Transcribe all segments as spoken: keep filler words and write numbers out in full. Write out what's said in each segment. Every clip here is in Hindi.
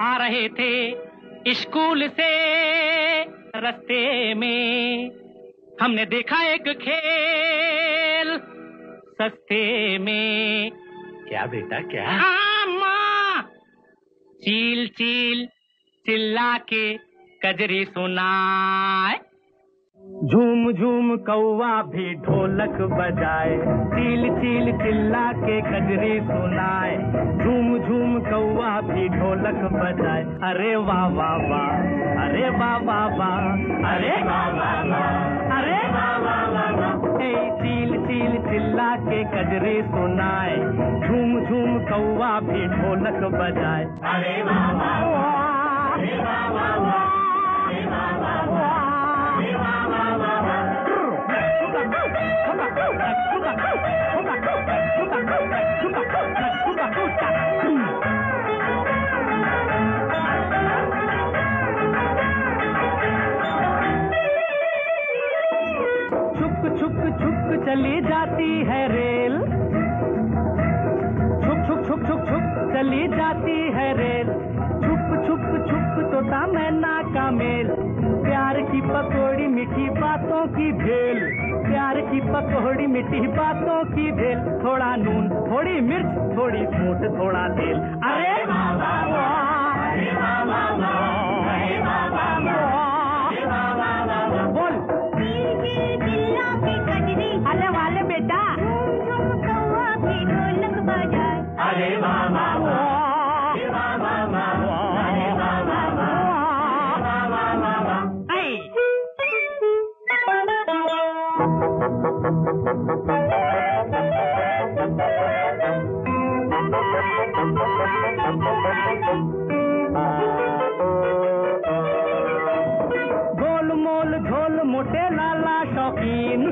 आ रहे थे स्कूल से रास्ते में, हमने देखा एक खेल सस्ते में। क्या बेटा क्या? हाँ माँ, चील चील चिल्ला के कजरी सुनाए, झूम झूम कौवा भी ढोलक बजाए, चील चील चिल्ला के कजरी सुनाए, झूम झूम कौवा भी ढोलक बजाए। अरे वाह वाह वाह, अरे वाह वाह वाह, अरे वाह वाह वाह, अरे वाह वाह वाह। ए चील चील चिल्ला के कजरी सुनाए, झूम झूम कौवा भी ढोलक बजाए। अरे वाह वाह वाह, अरे वाह वाह वाह, अरे वाह वाह वाह, अरे वाह वाह वाह। छुक छुक छुक चली जाती है रेल, छुक छुक छुक छुक छुक चली जाती है रेल, छुप छुप छुप तोता मैना का मेल, प्यार की पकौड़ी मीठी बातों की भेल, प्यार की पकौड़ी मीठी बातों की भेल, थोड़ा नून थोड़ी मिर्च थोड़ी सूंठ थोड़ा तेल। अरे वाह वाह वाह, अरे वाह वाह वाह, अरे वाह वाह वाह, अरे वाह वाह वाह। बोल चील चील चिल्ला के कजरी, अरे वाले बेटा, झूम झूम कौवा भी ढोलक बजाए। अरे वाह वाह वाह, अरे वाह वाह वाह, अरे वाह वाह वाह, वाह वाह वाह वाह। गोल मोल झोल मोटे लाला शौकीन,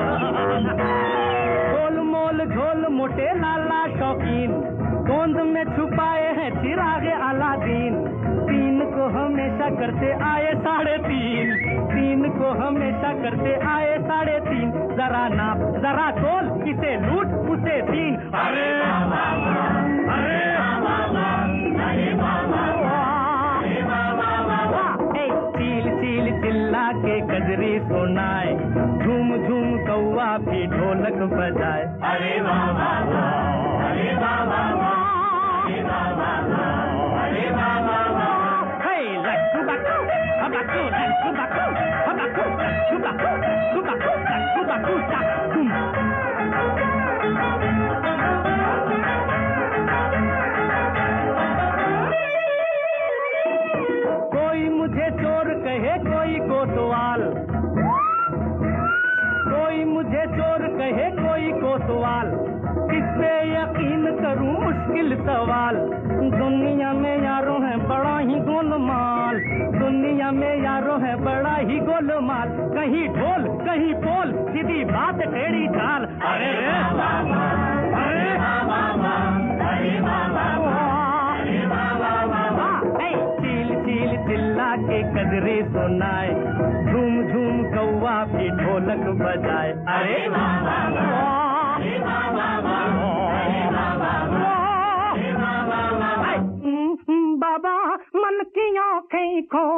गोल मोल झोल मोटे लाला शौकीन, गोंद में छुपाए हैं चिरागे अलादीन, तीन को हमेशा करते आए साढ़े तीन, तीन को हमेशा करते आए साढ़े तीन, जरा नाप जरा तोल किसे लूट उसे दीन। अरे वाह वाह वाह, अरे वाह वाह वाह, अरे वाह वाह वाह, अरे वाह वाह वाह वाह। ए चील चील चिल्ला के कजरी सुनाए, झूम झूम कौवा भी ढोलक बजाए। अरे वाह वाह वाह, अरे वाह वाह वाह, अरे वाह वाह वाह, अरे वाह वाह वाह। हे लट्टू बट्टू हबट्टू लट्टू बट्टू हबट्टू लट्टू बट्टू लट्टू बट्टू लट्टू बट्टू टुम। कोई मुझे चोर कहे कोई कोतवाल, कोई मुझे चोर कहे कोई कोतवाल, किस पे यकीन करूं मुश्किल सवाल, दुनिया में यारों है बड़ा ही गोलमाल, दुनिया में यारों है बड़ा ही गोलमाल, कहीं ढोल कहीं पोल सीधी बात टेढ़ी चाल। अरे वाह वाह वाह, अरे वाह वाह वाह, अरे वाह वाह वाह, अरे वाह वाह वाह वाह। ए चील चील चिल्ला के कजरी सुनाए, झूम झूम कौवा भी ढोलक बजाए। अरे वाह वाह वाह, अरे वाह वाह वाह, अरे वाह वाह वाह, अरे वाह वाह वाह। बाबा मन की आँखें खो